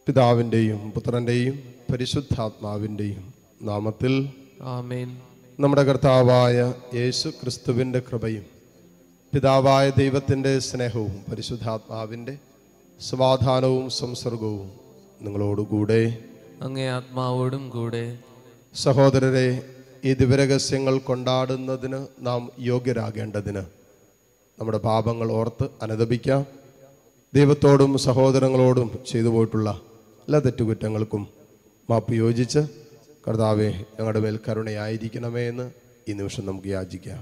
പിതാവിൻ്റെയും പുത്രൻ്റെയും പരിശുദ്ധാത്മാവിൻ്റെയും നാമത്തിൽ ആമേൻ. നമ്മുടെ കർത്താവായ യേശു ക്രിസ്തുവിൻ്റെ കൃപയും പിതാവായ ദൈവത്തിൻ്റെ സ്നേഹവും പരിശുദ്ധാത്മാവിൻ്റെ സമാധാനവും സംസർഗവും നിങ്ങളോടുകൂടെ അങ്ങേ ആത്മാവോടും കൂടെ. സഹോദരരെ, ഈ ദിവ്യരഹസ്യങ്ങൾ കൊണ്ടാടുന്നതിന് നാം യോഗ്യരാകേണ്ടതിന് നമ്മുടെ പാപങ്ങൾ ഓർത്ത് അനുതപിക്കാം. ദൈവത്തോടും സഹോദരങ്ങളോടും ചെയ്തു പോയിട്ടുള്ള എല്ലാ തെറ്റുകുറ്റങ്ങൾക്കും മാപ്പ് യോജിച്ച് കർത്താവേ, ഞങ്ങളുടെ മേൽ കരുണയായിരിക്കണമേ എന്ന് ഈ നിമിഷം നമുക്ക് യാചിക്കാം.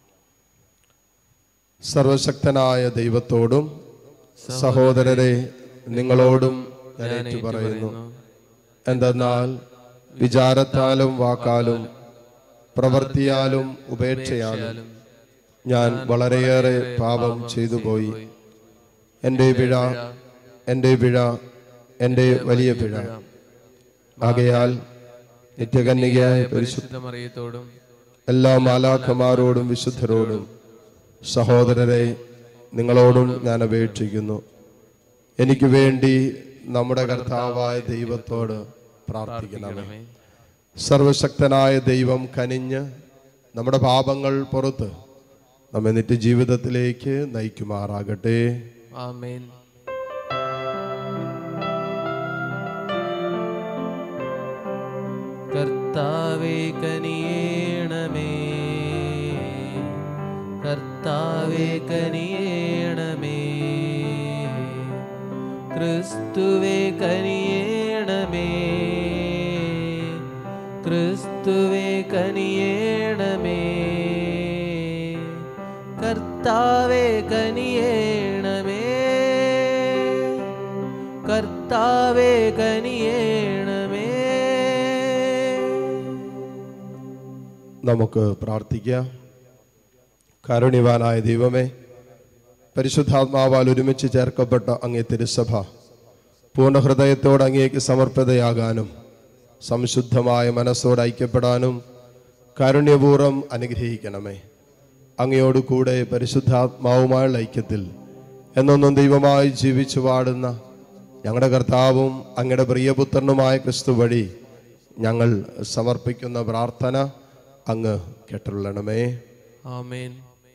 സർവശക്തനായ ദൈവത്തോടും സഹോദരരെ നിങ്ങളോടും ഞാൻ ഏറ്റുപറയുന്നു. എന്തെന്നാൽ വിചാരത്താലും വാക്കാലും പ്രവൃത്തിയാലും ഉപേക്ഷയാലും ഞാൻ വളരെയേറെ പാപം ചെയ്തു പോയി. എൻ്റെ പിഴ എൻ്റെ വലിയ പിഴ. ആകയാൽ നിത്യകന്യകയായ പരിശുദ്ധ മറിയത്തോടും എല്ലാ മാലാഖമാരോടും വിശുദ്ധരോടും സഹോദരരെ നിങ്ങളോടും ഞാൻ അപേക്ഷിക്കുന്നു, എനിക്ക് വേണ്ടി നമ്മുടെ കർത്താവായ ദൈവത്തോട് പ്രാർത്ഥിക്കണമേ. സർവശക്തനായ ദൈവം കനിഞ്ഞ് നമ്മുടെ പാപങ്ങൾ പുറത്ത് നമ്മെ നിത്യജീവിതത്തിലേക്ക് നയിക്കുമാറാകട്ടെ. ആമേൻ. കർത്താവേ കനിയേണമേ, കർത്താവേ കനിയേണമേ, ക്രിസ്തുവേ കനിയേണമേ, ക്രിസ്തുവേ കനിയേണമേ, കർത്താവേ കനിയേണമേ, കർത്താവേ കനിയേണമേ. നമുക്ക് പ്രാർത്ഥിക്കാം. കാരുണ്യവാനായ ദൈവമേ, പരിശുദ്ധാത്മാവാൽ ഒരുമിച്ച് ചേർക്കപ്പെട്ട അങ്ങേ തിരുസഭ പൂർണ്ണ ഹൃദയത്തോടെ അങ്ങേക്ക് സമർപ്പിതയാകാനും സംശുദ്ധമായ മനസ്സോട് ഐക്യപ്പെടാനും കാരുണ്യപൂർവ്വം അനുഗ്രഹിക്കണമേ. അങ്ങയോട് കൂടെ പരിശുദ്ധാത്മാവുമായുള്ള ഐക്യത്തിൽ എന്നൊന്നും ദൈവമായി ജീവിച്ചു വാടുന്ന ഞങ്ങളുടെ കർത്താവും അങ്ങയുടെ പ്രിയപുത്രനുമായ ക്രിസ്തു വഴി ഞങ്ങൾ സമർപ്പിക്കുന്ന പ്രാർത്ഥന അങ്ങ് കേട്ടുള്ളണമേ. ആമേൻ.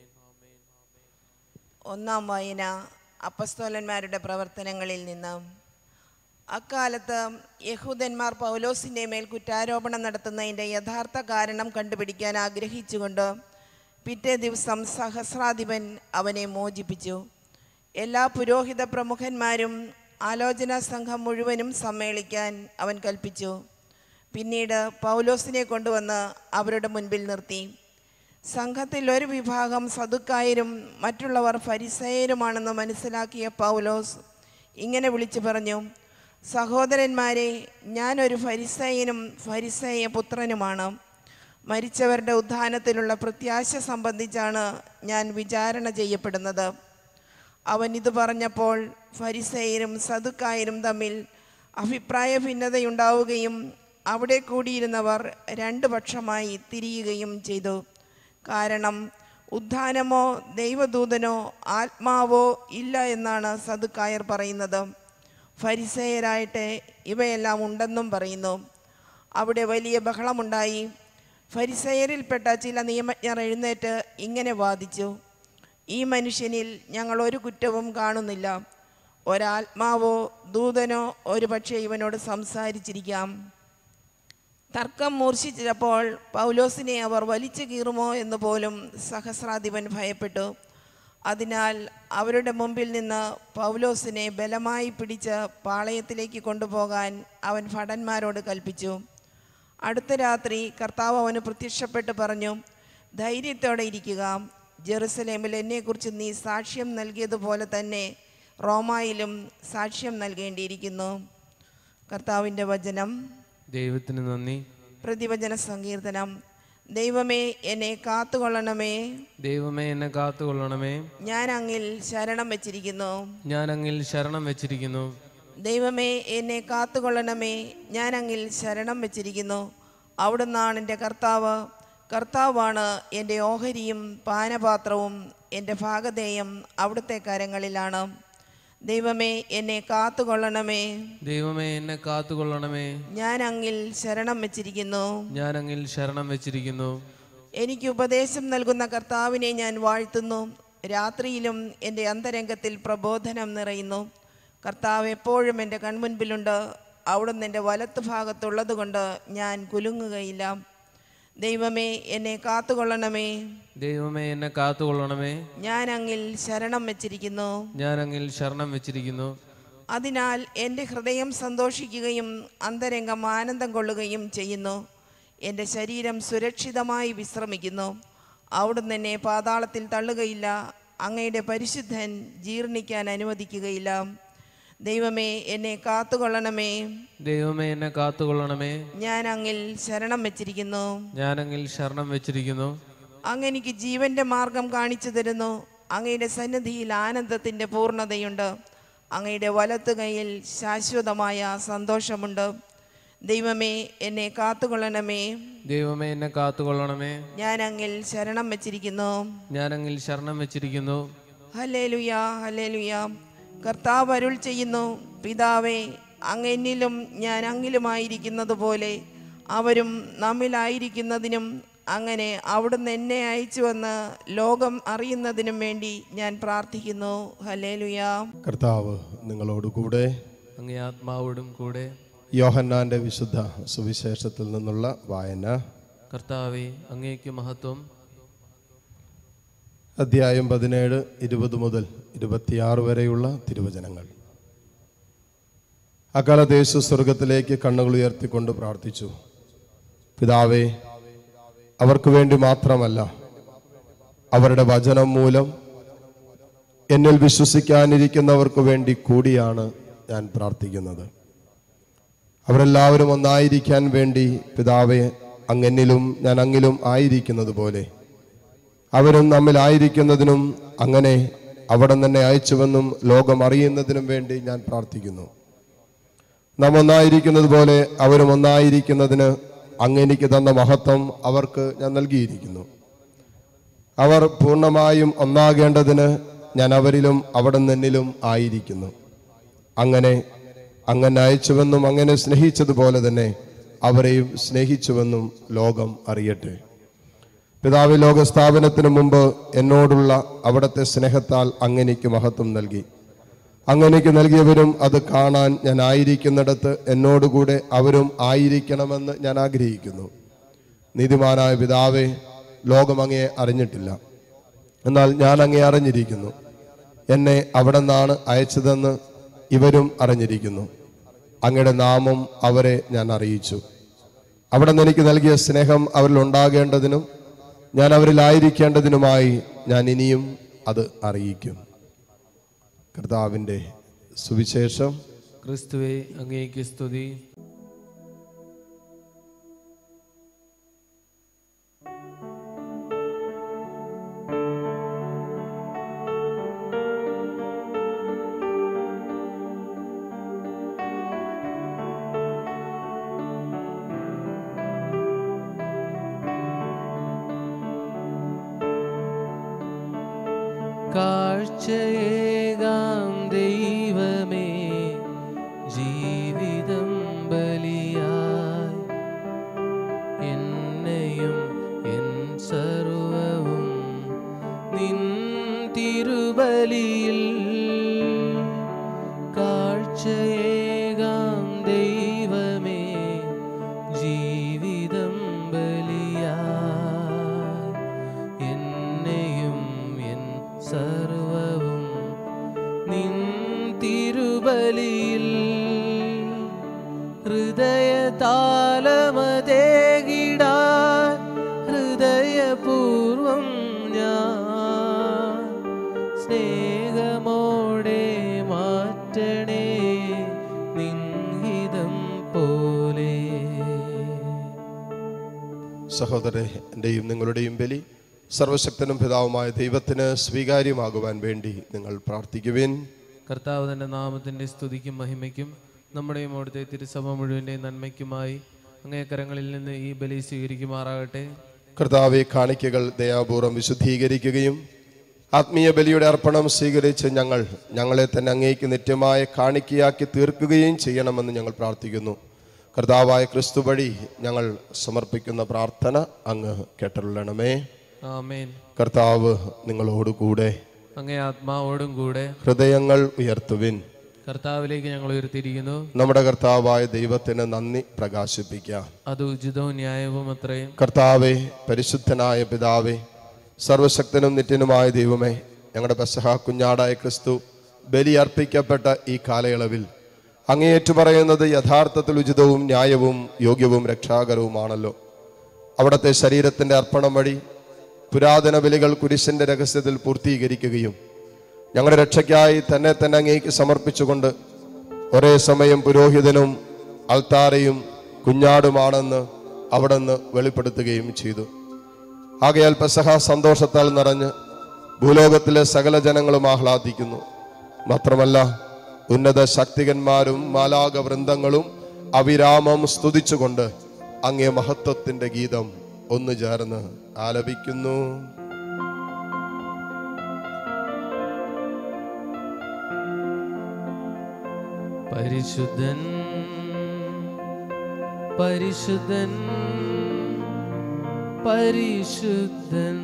ഒന്നാം വായന അപ്പസ്തോലന്മാരുടെ പ്രവർത്തനങ്ങളിൽ നിന്ന്. അക്കാലത്ത് യഹൂദന്മാർ പൗലോസിൻ്റെ മേൽ കുറ്റാരോപണം നടത്തുന്നതിൻ്റെ യഥാർത്ഥ കാരണം കണ്ടുപിടിക്കാൻ ആഗ്രഹിച്ചുകൊണ്ട് പിറ്റേ ദിവസം സഹസ്രാധിപൻ അവനെ മോചിപ്പിച്ചു. എല്ലാ പുരോഹിത പ്രമുഖന്മാരും ആലോചനാ സംഘം മുഴുവനും സമ്മേളിക്കാൻ അവൻ കൽപ്പിച്ചു. പിന്നീട് പൗലോസിനെ കൊണ്ടുവന്ന് അവരുടെ മുൻപിൽ നിർത്തി. സംഘത്തിൽ ഒരു വിഭാഗം സദുക്കായരും മറ്റുള്ളവർ ഫരിസേയരുമാണെന്ന് മനസ്സിലാക്കിയ പൗലോസ് ഇങ്ങനെ വിളിച്ചു പറഞ്ഞു: സഹോദരന്മാരെ, ഞാനൊരു ഫരിസേയനും ഫരിസേയ പുത്രനുമാണ്. മരിച്ചവരുടെ ഉത്ഥാനത്തിലുള്ള പ്രത്യാശ സംബന്ധിച്ചാണ് ഞാൻ വിചാരണ ചെയ്യപ്പെടുന്നത്. അവൻ ഇത് പറഞ്ഞപ്പോൾ ഫരിസേയരും സദുക്കായരും തമ്മിൽ അഭിപ്രായ ഭിന്നതയുണ്ടാവുകയും അവിടെ കൂടിയിരുന്നവർ രണ്ട് പക്ഷമായി തിരിയുകയും ചെയ്തു. കാരണം ഉത്ഥാനമോ ദൈവദൂതനോ ആത്മാവോ ഇല്ല എന്നാണ് സദുക്കായർ പറയുന്നത്. ഫരിസേയരായിട്ട് ഇവയെല്ലാം ഉണ്ടെന്നും പറയുന്നു. അവിടെ വലിയ ബഹളമുണ്ടായി. ഫരിസേയരിൽപ്പെട്ട ചില നിയമജ്ഞർ എഴുന്നേറ്റ് ഇങ്ങനെ വാദിച്ചു: ഈ മനുഷ്യനിൽ ഞങ്ങൾ ഒരു കുറ്റവും കാണുന്നില്ല. ഒരാത്മാവോ ദൂതനോ ഒരു പക്ഷേ ഇവനോട് സംസാരിച്ചിരിക്കാം. തർക്കം മൂർച്ഛിച്ചപ്പോൾ പൗലോസിനെ അവർ വലിച്ചു കീറുമോ എന്ന് പോലും സഹസ്രാധിപൻ ഭയപ്പെട്ടു. അതിനാൽ അവരുടെ മുമ്പിൽ നിന്ന് പൗലോസിനെ ബലമായി പിടിച്ച് പാളയത്തിലേക്ക് കൊണ്ടുപോകാൻ അവൻ ഭടന്മാരോട് കൽപ്പിച്ചു. അടുത്ത രാത്രി കർത്താവ് അവന് പ്രത്യക്ഷപ്പെട്ട് പറഞ്ഞു: ധൈര്യത്തോടെ ഇരിക്കുക. ജെറുസലേമിൽ എന്നെക്കുറിച്ച് നീ സാക്ഷ്യം നൽകിയതുപോലെ തന്നെ റോമായിലും സാക്ഷ്യം നൽകേണ്ടിയിരിക്കുന്നു. കർത്താവിൻ്റെ വചനം. ദൈവത്തിന് നന്ദി. പ്രതിവചന സങ്കീർത്തനം. ദൈവമേ, എന്നെ കാത്തുകൊള്ളണമേ, ദൈവമേ എന്നെ കാത്തുകൊള്ളണമേ, ഞാൻ അങ്ങിൽ ശരണം വെച്ചിരിക്കുന്നു. ഞാൻ അങ്ങിൽ ശരണം വെച്ചിരിക്കുന്നു. ദൈവമേ, എന്നെ കാത്തുകൊള്ളണമേ, ഞാൻ അങ്ങിൽ ശരണം വെച്ചിരിക്കുന്നു. അവിടുന്നാണ് എൻ്റെ കർത്താവ്. കർത്താവാണ് എൻ്റെ ഓഹരിയും പാനപാത്രവും. എൻ്റെ ഭാഗധേയം അവിടുത്തെ കരങ്ങളിലാണ്. ദൈവമേ എന്നെ കാത്തുകൊള്ളണമേ. ദൈവമേ എന്നെ കാത്തുകൊള്ളണമേ. ഞാൻ അങ്ങിൽ ശരണം വെച്ചിരിക്കുന്നു. ഞാൻ അങ്ങിൽ ശരണം വെച്ചിരിക്കുന്നു. എനിക്ക് ഉപദേശം നൽകുന്ന കർത്താവിനെ ഞാൻ വാഴ്ത്തുന്നു. രാത്രിയിലും എൻ്റെ അന്തരംഗത്തിൽ പ്രബോധനം നിറയുന്നു. കർത്താവ് എപ്പോഴും എൻ്റെ കൺമുൻപിലുണ്ട്. അവിടുന്ന് എൻ്റെ വലത്ത് ഭാഗത്തുള്ളത് കൊണ്ട് ഞാൻ കുലുങ്ങുകയില്ല. ദൈവമേ എന്നെ കാത്തുകൊള്ളണമേ. ദൈവമേ എന്നെ കാത്തുകൊള്ളണമേ. ഞാൻ അങ്ങിൽ ശരണം വെച്ചിരിക്കുന്നു. ഞാൻ അങ്ങിൽ ശരണം വെച്ചിരിക്കുന്നു. അതിനാൽ എൻ്റെ ഹൃദയം സന്തോഷിക്കുകയും അന്തരംഗം ആനന്ദം കൊള്ളുകയും ചെയ്യുന്നു. എൻ്റെ ശരീരം സുരക്ഷിതമായി വിശ്രമിക്കുന്നു. അവിടുന്ന് എന്നെ പാതാളത്തിൽ തള്ളുകയില്ല. അങ്ങയുടെ പരിശുദ്ധൻ ജീർണിക്കാൻ അനുവദിക്കുകയില്ല. ദൈവമേ എന്നെ കാത്തുകൊള്ളണമേ. ദൈവമേ എന്നെ കാത്തുകൊള്ളണമേ. ഞാൻ അങ്ങിൽ ശരണം വെച്ചിരിക്കുന്നു. ഞാൻ അങ്ങിൽ ശരണം വെച്ചിരിക്കുന്നു. അങ്ങ് എനിക്ക് ജീവന്റെ മാർഗം കാണിച്ചു തരുന്നു. അങ്ങയുടെ സന്നിധിയിൽ ആനന്ദത്തിൻ്റെ പൂർണ്ണതയുണ്ട്. അങ്ങയുടെ വലത്തു കൈയിൽ ശാശ്വതമായ സന്തോഷമുണ്ട്. ദൈവമേ എന്നെ കാത്തുകൊള്ളണമേ. ദൈവമേ എന്നെ കാത്തുകൊള്ളണമേ. ഞാൻ അങ്ങിൽ ശരണം വെച്ചിരിക്കുന്നു. ഞാൻ അങ്ങിൽ ശരണം വെച്ചിരിക്കുന്നു. Hallelujah, hallelujah. കർത്താവ് അരുൾ ചെയ്യുന്നു, പിതാവേ, അങ്ങ് എന്നിലും ഞാൻ അങ്ങിലുമായിരിക്കുന്നത് പോലെ അവരും നമ്മിലായിരിക്കുന്നതിനും അങ്ങനെ അവിടുന്ന് എന്നെ അയച്ചുവെന്ന് ലോകം അറിയുന്നതിനും വേണ്ടി ഞാൻ പ്രാർത്ഥിക്കുന്നു. ഹല്ലേലൂയ. കർത്താവ് നിങ്ങളോടുകൂടെ. അങ്ങേ ആത്മാവോടും കൂടെ. യോഹന്നാന്റെ വിശുദ്ധ സുവിശേഷത്തിൽ നിന്നുള്ള വായന. കർത്താവേ അങ്ങേക്ക് മഹത്വം. അധ്യായം 17, 20 മുതൽ 26 വരെയുള്ള തിരുവചനങ്ങൾ. അക്കാലത്ത് യേശു സ്വർഗത്തിലേക്ക് കണ്ണുകൾ ഉയർത്തിക്കൊണ്ട് പ്രാർത്ഥിച്ചു, പിതാവേ, അവർക്ക് വേണ്ടി മാത്രമല്ല, അവരുടെ വചനം മൂലം എന്നിൽ വിശ്വസിക്കാനിരിക്കുന്നവർക്ക് വേണ്ടി കൂടിയാണ് ഞാൻ പ്രാർത്ഥിക്കുന്നത്. അവരെല്ലാവരും ഒന്നായിരിക്കാൻ വേണ്ടി, പിതാവേ, അങ്ങെന്നിലും ഞാൻ അങ്ങിലും ആയിരിക്കുന്നത് പോലെ അവരും നമ്മിലായിരിക്കുന്നതിനും അങ്ങനെ അവിടെ തന്നെ അയച്ചുവെന്നും ലോകം അറിയുന്നതിനും വേണ്ടി ഞാൻ പ്രാർത്ഥിക്കുന്നു. നാം ഒന്നായിരിക്കുന്നത് പോലെ അവരും ഒന്നായിരിക്കുന്നതിന് അങ്ങെനിക്ക് തന്ന മഹത്വം അവർക്ക് ഞാൻ നൽകിയിരിക്കുന്നു. അവർ പൂർണ്ണമായും ഒന്നാകേണ്ടതിന് ഞാൻ അവരിലും അവിടെ നിന്നിലും ആയിരിക്കുന്നു. അങ്ങനെ അയച്ചുവെന്നും അങ്ങനെ സ്നേഹിച്ചതുപോലെ തന്നെ അവരെയും സ്നേഹിച്ചുവെന്നും ലോകം അറിയട്ടെ. പിതാവ് ലോകസ്ഥാപനത്തിന് മുമ്പ് എന്നോടുള്ള അവിടുത്തെ സ്നേഹത്താൽ അങ്ങനെക്ക് മഹത്വം നൽകി. അങ്ങനെക്ക് നൽകിയവരും അത് കാണാൻ ഞാൻ ആയിരിക്കുന്നിടത്ത് എന്നോടുകൂടെ അവരും ആയിരിക്കണമെന്ന് ഞാൻ ആഗ്രഹിക്കുന്നു. നീതിമാനായ പിതാവേ, ലോകം അങ്ങയെ അറിഞ്ഞിട്ടില്ല, എന്നാൽ ഞാൻ അങ്ങയെ അറിഞ്ഞിരിക്കുന്നു. എന്നെ അവിടെ നിന്നാണ് അയച്ചതെന്ന് ഇവരും അറിഞ്ഞിരിക്കുന്നു. അങ്ങയുടെ നാമം അവരെ ഞാൻ അറിയിച്ചു. അവിടെ നിന്ന് എനിക്ക് നൽകിയ സ്നേഹം അവരിൽ ഉണ്ടാകേണ്ടതിനും ഞാൻ അവരിലായിരിക്കേണ്ടതിനുമായി ഞാൻ ഇനിയും അത് അറിയിക്കും. കർത്താവിൻ്റെ സുവിശേഷം. ക്രിസ്തുവേ അങ്ങേക്ക് സ്തുതി. കാഴ്ചയേകാം ദൈവമേ, ജീവിതം ബലിയായി എന്നെയും എൻ സർവവും നിൻ തിരുബലിയിൽ. കാഴ്ചയേകാം ദൈവമേ, ജീവിതം ബലിയായി എന്നെയും എൻ സർവവും നിൻ തിരുബലിയിൽ. ഹൃദയതാളമതേകിടാൻ ഹൃദയപൂർവം ഞാൻ സ്നേഹമോടെ മാറ്റണേ നിൻഹിതം പോലെ. സഹോദരരെ, എൻ്റെയും നിങ്ങളുടെയും ബലി സർവശക്തനും പിതാവുമായ ദൈവത്തിന് സ്വീകാര്യമാകുവാൻ വേണ്ടി നിങ്ങൾ പ്രാർത്ഥിക്കുവിൻ. കർത്താവ് തന്റെ നാമത്തിന്റെ സ്തുതിക്കും മഹിമയ്ക്കും നമ്മുടെയും അവിടുത്തെ തിരുസഭ മുഴുവൻ്റെയും നന്മയ്ക്കുമായി അങ്ങേ കരങ്ങളിൽ നിന്ന് ഈ ബലി സ്വീകരിക്കുമാറാകട്ടെ. കർത്താവെ, കാണിക്കകൾ ദയാപൂർവം വിശുദ്ധീകരിക്കുകയും ആത്മീയ ബലിയുടെ അർപ്പണം സ്വീകരിച്ച് ഞങ്ങളെ തന്നെ അങ്ങേക്ക് നിത്യമായ കാണിക്കയാക്കി തീർക്കുകയും ചെയ്യണമെന്ന് ഞങ്ങൾ പ്രാർത്ഥിക്കുന്നു. കർത്താവായ ക്രിസ്തു വഴി ഞങ്ങൾ സമർപ്പിക്കുന്ന പ്രാർത്ഥന അങ്ങ് കേട്ടരുളണമേ. ആമേൻ. കർത്താവ് നിങ്ങളോടുകൂടെ, അങ്ങേ ആത്മാവോടും കൂടെ. ഹൃദയങ്ങൾ ഉയർത്തുവിൻ. കർത്താവിലേക്ക് ഞങ്ങൾ ഉയർത്തിയിരിക്കുന്നു. നമ്മുടെ കർത്താവായ ദൈവത്തിന് നന്ദി പ്രകാശിപ്പിക്കാം. അത് ഉചിതവും ന്യായവും അത്രയും. കർത്താവേ, പരിശുദ്ധനായ പിതാവേ, സർവശക്തനും നിത്യനുമായ ദൈവമേ, ഞങ്ങളുടെ പെസഹ കുഞ്ഞാടായ ക്രിസ്തു ബലിയർപ്പിക്കപ്പെട്ട ഈ കാലയളവിൽ അങ്ങേറ്റു പറയുന്നത് യഥാർത്ഥത്തിൽ ഉചിതവും ന്യായവും യോഗ്യവും രക്ഷാകരവുമാണല്ലോ. അവിടുത്തെ ശരീരത്തിൻ്റെ അർപ്പണം വഴി പുരാതന ബലികൾ കുരിശിൻ്റെ രഹസ്യത്തിൽ പൂർത്തീകരിക്കുകയും ഞങ്ങളുടെ രക്ഷയ്ക്കായി തന്നെ അങ്ങേക്ക് സമർപ്പിച്ചുകൊണ്ട് ഒരേ സമയം പുരോഹിതനും അൾത്താരയും കുഞ്ഞാടുമാണെന്ന് അവിടുന്ന് വെളിപ്പെടുത്തുകയും ചെയ്തു. ആകയാൽ പെസഹ സന്തോഷത്താൽ നിറഞ്ഞ് ഭൂലോകത്തിലെ സകല ജനങ്ങളും ആഹ്ലാദിക്കുന്നു. മാത്രമല്ല, ഉന്നത ശക്തികന്മാരും മാലാക വൃന്ദങ്ങളും അവിരാമം സ്തുതിച്ചുകൊണ്ട് അങ്ങേ മഹത്വത്തിന്റെ ഗീതം ഒന്നു ചേർന്ന് ആലപിക്കുന്നു. പരിശുദ്ധൻ പരിശുദ്ധൻ പരിശുദ്ധൻ.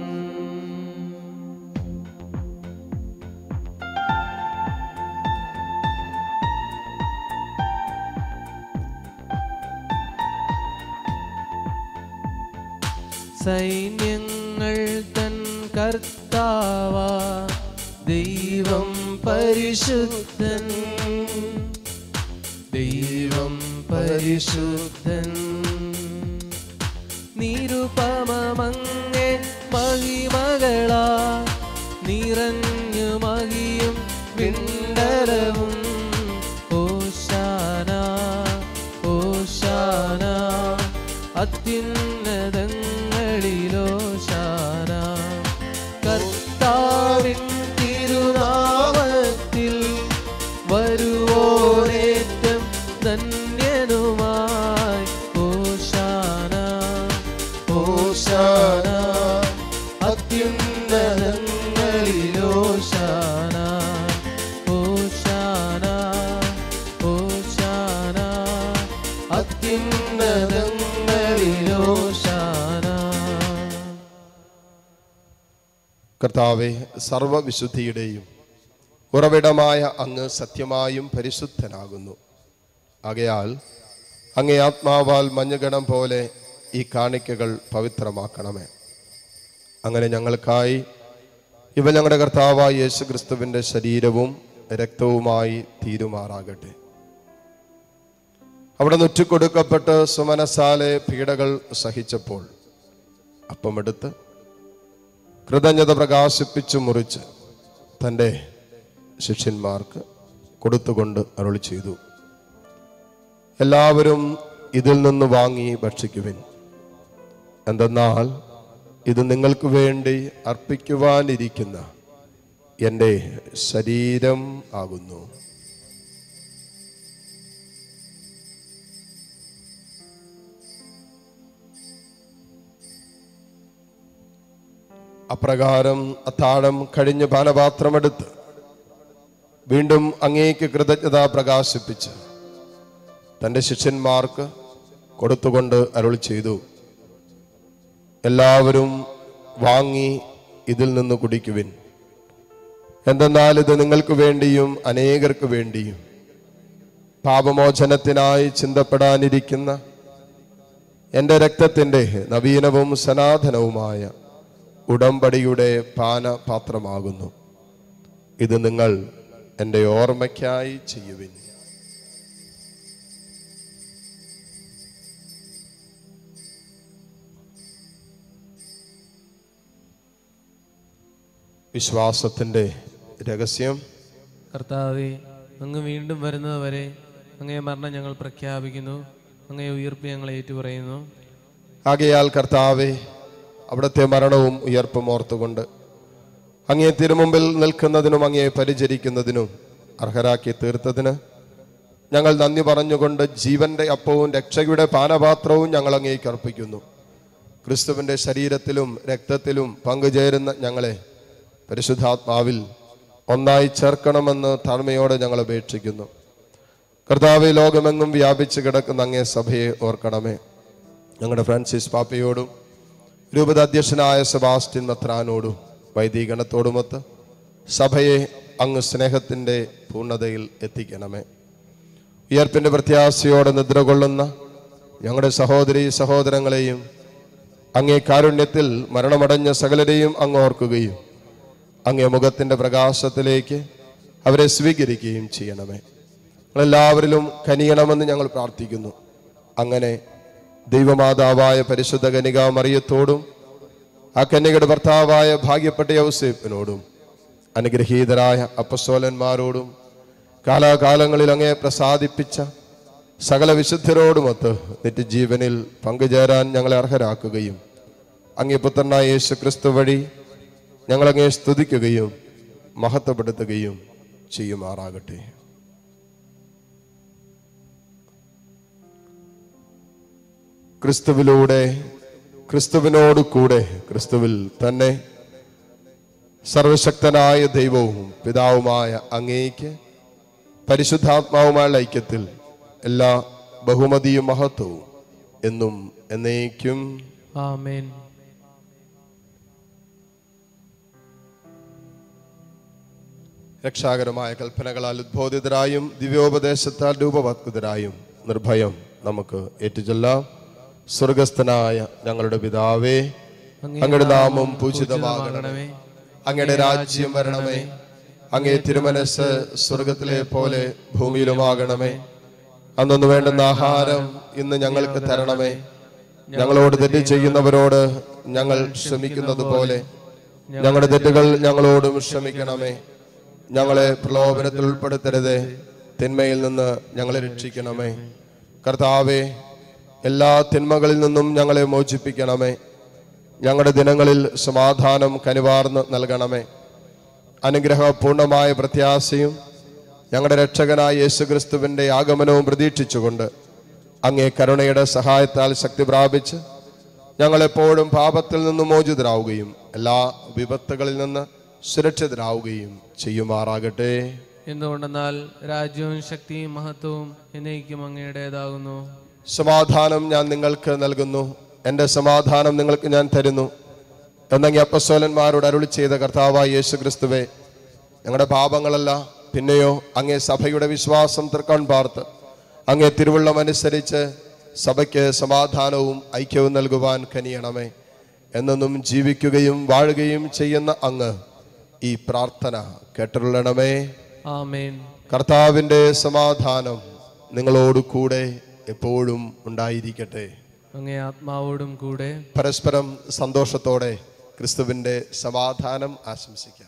സൈന്യങ്ങൾ തൻ കർത്താവാ ദൈവം പരിശുദ്ധൻ, ദൈവം പരിശുദ്ധൻ. നിരുപമമങ്ങേ മഹിമകളാ നിറഞ്ഞു മഹിയും വിണ്ടലവും. ഓശാന ഓശാന അത്യുന്നതങ്ങളിലോശാന. കർത്താവിൻ തിരുനാമത്തിൽ വരുവോരേറ്റം ധന്യനുമായി. ഓശാന ഓശാന അത്യുന്നതങ്ങളിലോശാന. ഓശാന ഓശാന അത്യുന്നതങ്ങളിലോശാന. കർത്താവെ, സർവവിശുദ്ധിയുടെയും ഉറവിടമായ അങ്ങ് സത്യമായും പരിശുദ്ധനാകുന്നു. ആകയാൽ അങ്ങേ ആത്മാവാൽ മഞ്ഞുകണം പോലെ ഈ കാണിക്കകൾ പവിത്രമാക്കണമേ. അങ്ങനെ ഞങ്ങൾക്കായി ഇവ ഞങ്ങളുടെ കർത്താവായ യേശു ക്രിസ്തുവിൻ്റെ ശരീരവും രക്തവുമായി തീരുമാറാകട്ടെ. അവിടെ നുറ്റിക്കൊടുക്കപ്പെട്ട് സുമനസാലെ പീഡകൾ സഹിച്ചപ്പോൾ അപ്പമെടുത്ത് കൃതജ്ഞത പ്രകാശിപ്പിച്ചു മുറിച്ച് തൻ്റെ ശിഷ്യന്മാർക്ക് കൊടുത്തുകൊണ്ട് അരുളി ചെയ്തു, എല്ലാവരും ഇതിൽ നിന്ന് വാങ്ങി ഭക്ഷിക്കുവിൻ. എന്തെന്നാൽ ഇത് നിങ്ങൾക്ക് വേണ്ടി അർപ്പിക്കുവാനിരിക്കുന്ന എൻ്റെ ശരീരം ആകുന്നു. അപ്രകാരം അത്താഴം കഴിഞ്ഞ് പാനപാത്രമെടുത്ത് വീണ്ടും അങ്ങേക്ക് കൃതജ്ഞത പ്രകാശിപ്പിച്ച് തൻ്റെ ശിഷ്യന്മാർക്ക് കൊടുത്തുകൊണ്ട് അരുളി ചെയ്തു, എല്ലാവരും വാങ്ങി ഇതിൽ നിന്ന് കുടിക്കുവിൻ. എന്തെന്നാൽ ഇത് നിങ്ങൾക്ക് വേണ്ടിയും അനേകർക്ക് വേണ്ടിയും പാപമോചനത്തിനായി ചിന്തപ്പെടാനിരിക്കുന്ന എൻ്റെ രക്തത്തിൻ്റെ നവീനവും സനാതനവുമായ ഉടമ്പടിയുടെ പാനപാത്രമാകുന്നു. ഇത് നിങ്ങൾ എൻ്റെ ഓർമ്മയ്ക്കായി ചെയ്യുവിൻ. വിശ്വാസത്തിൻ്റെ രഹസ്യം. കർത്താവേ, അങ്ങ് വീണ്ടും വരുന്നതുവരെ അങ്ങേ മരണം ഞങ്ങൾ പ്രഖ്യാപിക്കുന്നു, അങ്ങേ ഉയർപ്പ് ഞങ്ങൾ ഏറ്റുപറയുന്നു. ആകയാൽ കർത്താവേ, അവിടുത്തെ മരണവും ഉയർപ്പും ഓർത്തുകൊണ്ട് അങ്ങേ തിരുമുമ്പിൽ നിൽക്കുന്നതിനും അങ്ങേ പരിചരിക്കുന്നതിനും അർഹരാക്കി തീർത്തതിന് ഞങ്ങൾ നന്ദി പറഞ്ഞുകൊണ്ട് ജീവന്റെ അപ്പവും രക്ഷയുടെ പാനപാത്രവും ഞങ്ങൾ അങ്ങേക്ക് അർപ്പിക്കുന്നു. ക്രിസ്തുവിൻ്റെ ശരീരത്തിലും രക്തത്തിലും പങ്കുചേരുന്ന ഞങ്ങളെ പരിശുദ്ധാത്മാവിൽ ഒന്നായി ചേർക്കണമെന്ന് താഴ്മയോടെ ഞങ്ങൾ അപേക്ഷിക്കുന്നു. കർത്താവെ, ലോകമെങ്ങും വ്യാപിച്ച് കിടക്കുന്ന അങ്ങേ സഭയെ ഓർക്കണമേ. ഞങ്ങളുടെ ഫ്രാൻസിസ് പാപ്പയോടും രൂപത അധ്യക്ഷനായ സെബാസ്റ്റ്യൻ മെത്രാനോടും വൈദികഗണത്തോടുമൊത്ത് സഭയെ അങ്ങ് സ്നേഹത്തിൻ്റെ പൂർണ്ണതയിൽ എത്തിക്കണമേ. ഉയർപ്പിൻ്റെ പ്രത്യാശയോടെ നിദ്ര കൊള്ളുന്ന ഞങ്ങളുടെ സഹോദരീ സഹോദരങ്ങളെയും അങ്ങേ കാരുണ്യത്തിൽ മരണമടഞ്ഞ സകലരെയും അങ്ങ് ഓർക്കുകയും അങ്ങേ മുഖത്തിൻ്റെ പ്രകാശത്തിലേക്ക് അവരെ സ്വീകരിക്കുകയും ചെയ്യണമേ. ഞങ്ങളെല്ലാവരിലും കനിയണമെന്ന് ഞങ്ങൾ പ്രാർത്ഥിക്കുന്നു. അങ്ങനെ ദൈവമാതാവായ പരിശുദ്ധ കന്യകാ മറിയത്തോടും ആ കന്യകയുടെ ഭർത്താവായ ഭാഗ്യപ്പെട്ട യൗസേപ്പിനോടും അനുഗ്രഹീതരായ അപ്പസ്തോലന്മാരോടും കാലാകാലങ്ങളിൽ അങ്ങേ പ്രസാദിപ്പിച്ച സകല വിശുദ്ധരോടുമൊത്ത് നിത്യജീവനിൽ പങ്കുചേരാൻ ഞങ്ങളെ അർഹരാക്കുകയും അങ്ങേ പുത്രനായ യേശു ക്രിസ്തു വഴി ഞങ്ങളങ്ങേ സ്തുതിക്കുകയും മഹത്വപ്പെടുത്തുകയും ചെയ്യുമാറാകട്ടെ. ക്രിസ്തുവിലൂടെ, ക്രിസ്തുവിനോട് കൂടെ, ക്രിസ്തുവിൽ തന്നെ സർവശക്തനായ ദൈവവും പിതാവുമായ അങ്ങേക്ക് പരിശുദ്ധാത്മാവുമായുള്ള ഐക്യത്തിൽ എല്ലാ ബഹുമതിയും മഹത്വവും എന്നും എന്നേക്കും ആമേൻ. രക്ഷാകരമായ കൽപ്പനകളാൽ ഉദ്ബോധിതരായും ദിവ്യോപദേശത്താൽ രൂപവത്കൃതരായും നിർഭയം നമുക്ക് ഏറ്റുചൊല്ലാം. സ്വർഗസ്ഥനായ ഞങ്ങളുടെ പിതാവേ, അങ്ങയുടെ നാമം പൂജിതമാകണമേ. അങ്ങയുടെ രാജ്യം വരണമേ. അങ്ങേ തിരുമനസ് സ്വർഗത്തിലെ പോലെ ഭൂമിയിലുമാകണമേ. അന്നു വേണ്ടുന്ന ആഹാരം ഇന്ന് ഞങ്ങൾക്ക് തരണമേ. ഞങ്ങളോട് തെറ്റ് ചെയ്യുന്നവരോട് ഞങ്ങൾ ക്ഷമിക്കുന്നത് പോലെ ഞങ്ങളുടെ തെറ്റുകൾ ഞങ്ങളോടും ക്ഷമിക്കണമേ. ഞങ്ങളെ പ്രലോഭനത്തിൽ ഉൾപ്പെടുത്തരുതേ, തിന്മയിൽ നിന്ന് ഞങ്ങളെ രക്ഷിക്കണമേ. കർത്താവേ, എല്ലാ തിന്മകളിൽ നിന്നും ഞങ്ങളെ മോചിപ്പിക്കണമേ. ഞങ്ങളുടെ ദിനങ്ങളിൽ സമാധാനം കനിവാർന്ന് നൽകണമേ. അനുഗ്രഹപൂർണമായ പ്രത്യാശയും ഞങ്ങളുടെ രക്ഷകനായ യേശുക്രിസ്തുവിൻ്റെ ആഗമനവും പ്രതീക്ഷിച്ചുകൊണ്ട് അങ്ങേ കരുണയുടെ സഹായത്താൽ ശക്തി പ്രാപിച്ച് ഞങ്ങളെപ്പോഴും പാപത്തിൽ നിന്ന് മോചിതരാവുകയും എല്ലാ വിപത്തുകളിൽ നിന്ന് സുരക്ഷിതരാവുകയും ചെയ്യുമാറാകട്ടെ. എന്തുകൊണ്ടെന്നാൽ രാജ്യവും ശക്തിയും മഹത്വവും എന്നേക്കും അങ്ങയുടേതാകുന്നു. സമാധാനം ഞാൻ നിങ്ങൾക്ക് നൽകുന്നു, എൻ്റെ സമാധാനം നിങ്ങൾക്ക് ഞാൻ തരുന്നു എന്നങ്ങ് അപ്പസ്തോലന്മാരോട് അരുളി ചെയ്ത കർത്താവായ യേശു ക്രിസ്തുവേ, ഞങ്ങളുടെ പാപങ്ങളല്ല പിന്നെയോ അങ്ങേ സഭയുടെ വിശ്വാസം തൃക്കൺ പാർത്ത് അങ്ങേ തിരുവുള്ളം അനുസരിച്ച് സഭയ്ക്ക് സമാധാനവും ഐക്യവും നൽകുവാൻ കനിയണമേ. എന്നെന്നും ജീവിക്കുകയും വാഴുകയും ചെയ്യുന്ന അങ്ങ് ഈ പ്രാർത്ഥന കേട്ടുള്ളണമേ. ആമേൻ. കർത്താവിൻ്റെ സമാധാനം നിങ്ങളോട് കൂടെ എപ്പോഴും ഉണ്ടായിരിക്കട്ടെ. അങ്ങേ ആത്മാവോടും കൂടെ. പരസ്പരം സന്തോഷത്തോടെ ക്രിസ്തുവിൻ്റെ സമാധാനം ആശംസിക്കാം.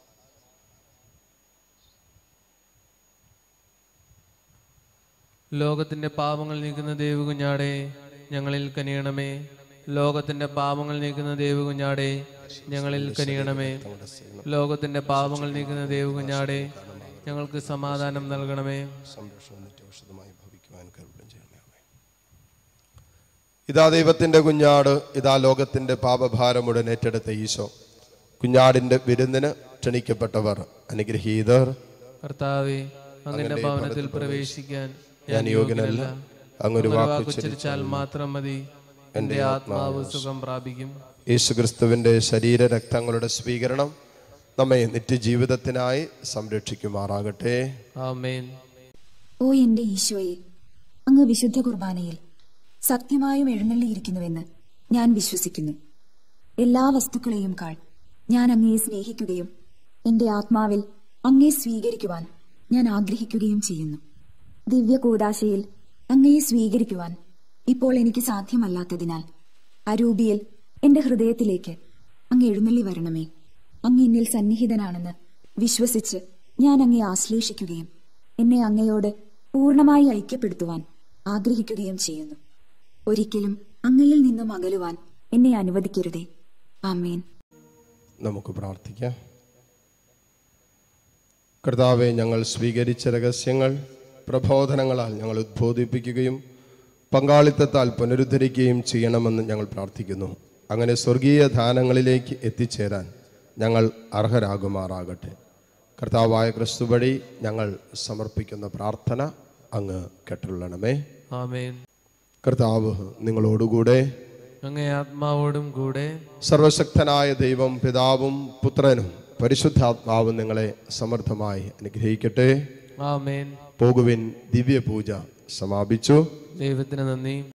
ലോകത്തിന്റെ പാപങ്ങൾ നീക്കുന്ന ദേവകുഞ്ഞാടേ, ഞങ്ങളിൽ കനിയണമേ. ലോകത്തിന്റെ പാപങ്ങൾ നീക്കുന്ന ദേവകുഞ്ഞാടേ, ഞങ്ങളിൽ കനിയണമേ. ലോകത്തിന്റെ പാപങ്ങൾ നീക്കുന്ന ദേവകുഞ്ഞാടേ, ഞങ്ങൾക്ക് സമാധാനം നൽകണമേ. ഇതാ ദൈവത്തിന്റെ കുഞ്ഞാട്, ഇതാ ലോകത്തിന്റെ പാപഭാരമുടൻ ഏറ്റെടുത്ത ഈശോ. കുഞ്ഞാടിന്റെ വിരുന്നിന് ക്ഷണിക്കപ്പെട്ടവർ അനുഗ്രഹീതർ. കർത്താവേ, അങ്ങയുടെ ഭവനത്തിൽ പ്രവേശിക്കാൻ ഞാൻ യോഗ്യനല്ല. അങ്ങൊരു വാക്കുച്ചരിച്ചാൽ മാത്രം മതി, എന്റെ ആത്മാവ് സുഖം പ്രാപിക്കും. യേശുക്രിസ്തുവിന്റെ ശരീര രക്തങ്ങളുടെ സ്വീകരണം നമ്മെ നിത്യജീവിതത്തിനായി സംരക്ഷിക്കുമാറാകട്ടെ. ആമേൻ. ഓ എന്റെ ഈശോയെ, അങ്ങ് വിശുദ്ധ കുർബാനയിൽ സത്യമായും എഴുന്നള്ളിയിരിക്കുന്നുവെന്ന് ഞാൻ വിശ്വസിക്കുന്നു. എല്ലാ വസ്തുക്കളെയും കാൾ ഞാൻ അങ്ങയെ സ്നേഹിക്കുകയും എന്റെ ആത്മാവിൽ അങ്ങയെ സ്വീകരിക്കുവാൻ ഞാൻ ആഗ്രഹിക്കുകയും ചെയ്യുന്നു. ദിവ്യ കൂദാശയിൽ അങ്ങയെ സ്വീകരിക്കുവാൻ ഇപ്പോൾ എനിക്ക് സാധ്യമല്ലാത്തതിനാൽ അരൂപിയിൽ എന്റെ ഹൃദയത്തിലേക്ക് അങ്ങ് എഴുന്നള്ളി വരണമേ. അങ്ങ് എന്നിൽ സന്നിഹിതനാണെന്ന് വിശ്വസിച്ച് ഞാൻ അങ്ങയെ ആശ്ലേഷിക്കുകയും എന്നെ അങ്ങയോട് പൂർണ്ണമായി ഐക്യപ്പെടുത്തുവാൻ ആഗ്രഹിക്കുകയും ചെയ്യുന്നു. ഒരിക്കലും അങ്ങയിൽ നിന്നും അകലുവാൻ എന്നെ അനുവദിക്കരുതേ. ആമേൻ. നമുക്ക് പ്രാർത്ഥിക്കാം. കർത്താവെ, ഞങ്ങൾ സ്വീകരിച്ച രഹസ്യങ്ങൾ പ്രബോധനങ്ങളാൽ ഞങ്ങൾ ഉദ്ബോധിപ്പിക്കുകയും പങ്കാളിത്തത്താൽ പുനരുദ്ധരിക്കുകയും ചെയ്യണമെന്ന് ഞങ്ങൾ പ്രാർത്ഥിക്കുന്നു. അങ്ങനെ സ്വർഗീയ ദാനങ്ങളിലേക്ക് എത്തിച്ചേരാൻ ഞങ്ങൾ അർഹരാകുമാറാകട്ടെ. കർത്താവായ ക്രിസ്തു വഴി ഞങ്ങൾ സമർപ്പിക്കുന്ന പ്രാർത്ഥന അങ്ങ് കേട്ടുകൊള്ളണമേ. ആമേൻ. കർത്താവ് നിങ്ങളോടുകൂടെ, അങ്ങേ ആത്മാവോടും കൂടെ. സർവശക്തനായ ദൈവം പിതാവും പുത്രനും പരിശുദ്ധാത്മാവും നിങ്ങളെ സമൃദ്ധമായി അനുഗ്രഹിക്കട്ടെ. ആമേൻ. പോകുവിൻ. ദിവ്യ പൂജ സമാപിച്ചു. ദൈവത്തിന് നന്ദി.